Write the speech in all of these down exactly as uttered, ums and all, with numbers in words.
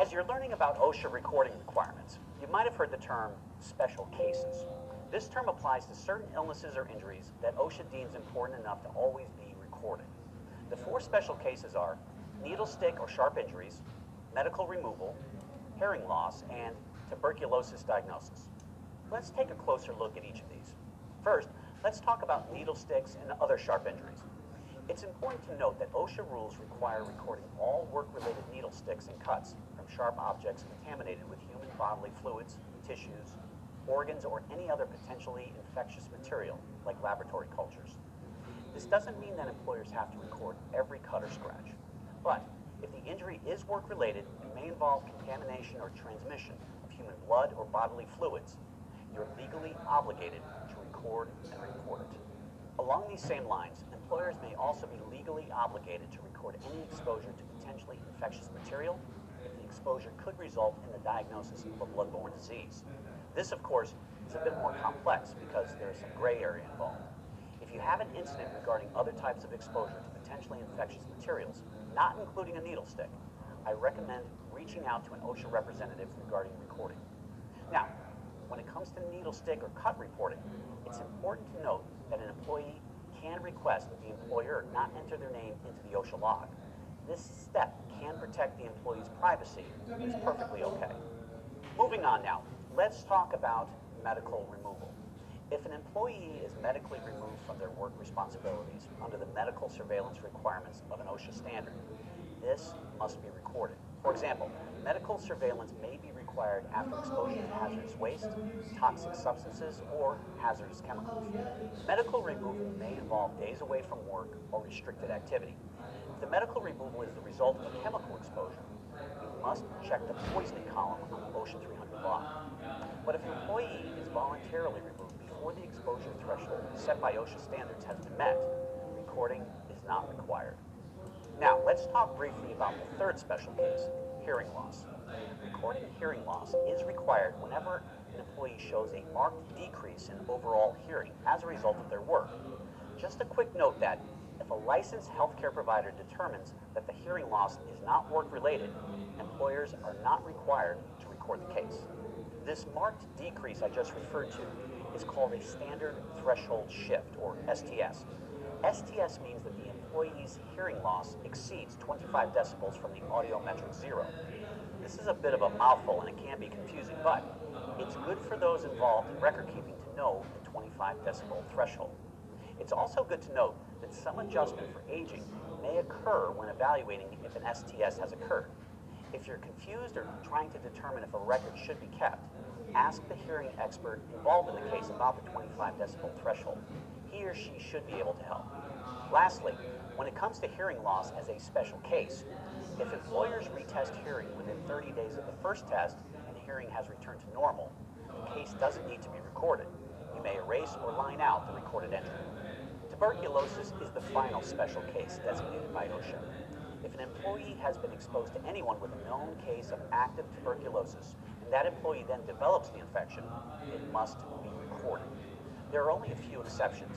As you're learning about OSHA recording requirements, you might have heard the term special cases. This term applies to certain illnesses or injuries that OSHA deems important enough to always be recorded. The four special cases are needle stick or sharp injuries, medical removal, hearing loss, and tuberculosis diagnosis. Let's take a closer look at each of these. First, let's talk about needle sticks and other sharp injuries. It's important to note that OSHA rules require recording all work-related needle sticks and cuts from sharp objects contaminated with human bodily fluids, tissues, organs, or any other potentially infectious material, like laboratory cultures. This doesn't mean that employers have to record every cut or scratch, but if the injury is work-related and may involve contamination or transmission of human blood or bodily fluids, you're legally obligated to record and report it. Along these same lines, employers may also be legally obligated to record any exposure to potentially infectious material if the exposure could result in the diagnosis of a bloodborne disease. This, of course, is a bit more complex because there is some gray area involved. If you have an incident regarding other types of exposure to potentially infectious materials, not including a needle stick, I recommend reaching out to an OSHA representative regarding recording. Now, when it comes to needle stick or cut reporting, it's important to note that an employee can request that the employer not enter their name into the OSHA log. This step can protect the employee's privacy and is perfectly okay. Moving on now, let's talk about medical removal. If an employee is medically removed from their work responsibilities under the medical surveillance requirements of an OSHA standard, this must be recorded. For example, medical surveillance may be required after exposure to hazardous waste, toxic substances, or hazardous chemicals. Medical removal may involve days away from work or restricted activity. If the medical removal is the result of a chemical exposure, you must check the poisoning column on the OSHA three hundred log. But if an employee is voluntarily removed before the exposure threshold set by OSHA standards has been met, recording is not required. Now, let's talk briefly about the third special case, hearing loss. Recording hearing loss is required whenever an employee shows a marked decrease in overall hearing as a result of their work. Just a quick note that if a licensed healthcare provider determines that the hearing loss is not work-related, employers are not required to record the case. This marked decrease I just referred to is called a standard threshold shift, or S T S. S T S means that the employee's hearing loss exceeds twenty-five decibels from the audiometric zero. This is a bit of a mouthful and it can be confusing, but it's good for those involved in record keeping to know the twenty-five decibel threshold. It's also good to note that some adjustment for aging may occur when evaluating if an S T S has occurred. If you're confused or trying to determine if a record should be kept, ask the hearing expert involved in the case about the twenty-five decibel threshold. He or she should be able to help. Lastly, when it comes to hearing loss as a special case, if employers retest hearing within thirty days of the first test and hearing has returned to normal, the case doesn't need to be recorded. You may erase or line out the recorded entry. Tuberculosis is the final special case designated by OSHA. If an employee has been exposed to anyone with a known case of active tuberculosis, and that employee then develops the infection, it must be recorded. There are only a few exceptions.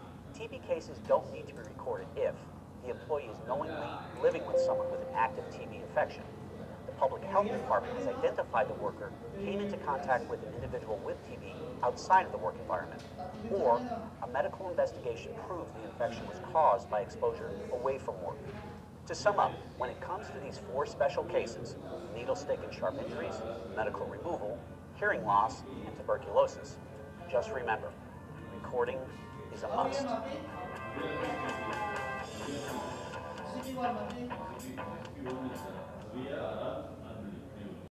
T B cases don't need to be recorded if the employee is knowingly living with someone with an active T B infection, the public health department has identified the worker came into contact with an individual with T B outside of the work environment, or a medical investigation proved the infection was caused by exposure away from work. To sum up, when it comes to these four special cases, needle stick and sharp injuries, medical removal, hearing loss, and tuberculosis, just remember, recording is a must. Thank you.